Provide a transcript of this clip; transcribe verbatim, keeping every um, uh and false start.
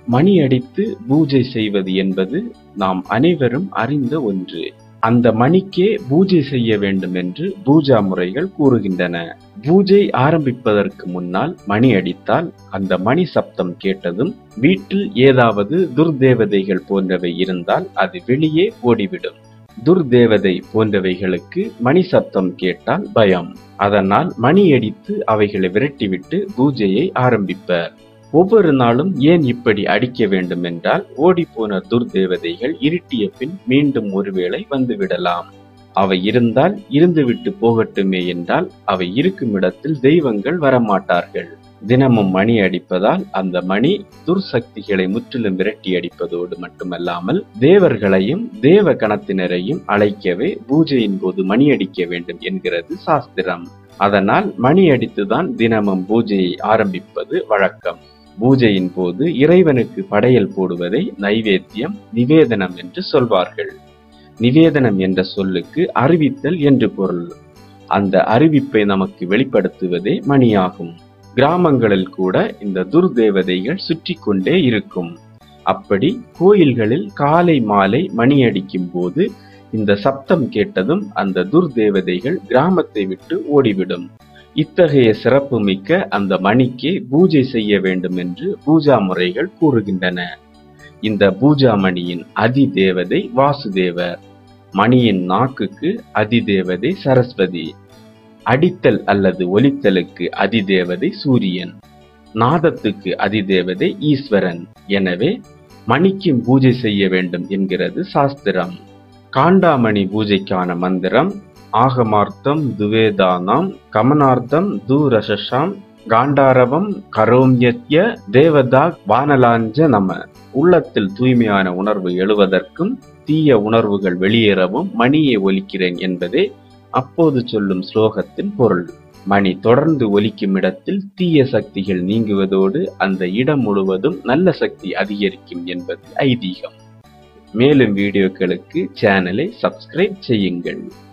மணி அடித்து பூஜை செய்வது என்பது நாம் அனைவரும் அறிந்த ஒன்று. அந்த மணிக்கே பூஜை செய்ய வேண்டும் என்று பூஜா முறைகள் கூறுகின்றன. பூஜை ஆரம்பிப்பதற்கு முன்னால் மணி அடித்தால் அந்த மணி சப்தம் கேட்டதும் வீட்டில் ஏதாவது துர்தேவதைகள் போன்றவை இருந்தால் அது வெளியே ஓடிவிடும். துர்தேவதை போன்றவைகளுக்கு மணி சப்தம் கேட்டால் பயம். அதனால் மணி அடித்து அவைகளை விரட்டிவிட்டு பூஜையை ஆரம்பிப்பர். ஒவ்வொரு நாளும் ஏன் இப்படி அடிக்க வேண்டும் என்றால், ஓடிப்போன துர்தேவதைகள் இருட்டிய பின் மீண்டும் ஒருவேளை வந்துவிடலாம். அவை இருந்தால் இருந்துவிட்டு போகட்டுமே என்றால் அவை இருக்கும் இடத்தில் தெய்வங்கள் வரமாட்டார்கள். தினமும் மணி அடிப்பதால் அந்த மணி துர்சக்திகளை முற்றிலும் விரட்டி அடிப்பதோடு மட்டுமல்லாமல் தேவர்களையும் தேவ கணத்தினரையும் அழைக்கவே பூஜையின் போது மணி அடிக்க வேண்டும் என்கிறது சாஸ்திரம். அதனால் மணி அடித்துதான் தினமும் பூஜையை ஆரம்பிப்பது வழக்கம். பூஜையின் போது இறைவனுக்கு படையல் போடுவதை நைவேத்தியம், நிவேதனம் என்று சொல்வார்கள். நிவேதனம் என்ற சொல்லுக்கு அறிவித்தல் என்று பொருள். அந்த அறிவிப்பை நமக்கு வெளிப்படுத்துவதே மணியாகும். கிராமங்களில் கூட இந்த துர்தேவதைகள் சுற்றி கொண்டே இருக்கும். அப்படி கோயில்களில் காலை மாலை மணி அடிக்கும் போது இந்த சப்தம் கேட்டதும் அந்த துர்தேவதைகள் கிராமத்தை விட்டு ஓடிவிடும். இத்தகைய சிறப்பு மிக்க அந்த மணிக்கே பூஜை செய்ய வேண்டும் என்று பூஜா முறைகள் கூறுகின்றன. இந்த பூஜா மணியின் அதி தேவதை வாசுதேவர். மணியின் நாக்குக்கு அதிதேவதை சரஸ்வதி. அடித்தல் அல்லது ஒலித்தலுக்கு அதிதேவதை சூரியன். நாதத்துக்கு அதிதேவதை ஈஸ்வரன். எனவே மணிக்கும் பூஜை செய்ய வேண்டும் என்கிறது சாஸ்திரம். காண்டாமணி பூஜைக்கான மந்திரம் ஆகமார்த்தம் துவேதானாம் கமனார்த்தம் தூரசாம் காண்டாரவம் கரோம்யத்ய தேவதாக் வானலாஞ்ச நம. உள்ளத்தில் தூய்மையான உணர்வு எழுவதற்கும் தீய உணர்வுகள் வெளியேறவும் மணியை ஒலிக்கிறேன் என்பதே அப்போது சொல்லும் ஸ்லோகத்தின் பொருள். மணி தொடர்ந்து ஒலிக்கும் இடத்தில் தீய சக்திகள் நீங்குவதோடு அந்த இடம் முழுவதும் நல்ல சக்தி அதிகரிக்கும் என்பது ஐதீகம். மேலும் வீடியோக்களுக்கு சேனலை சப்ஸ்கிரைப் செய்யுங்கள்.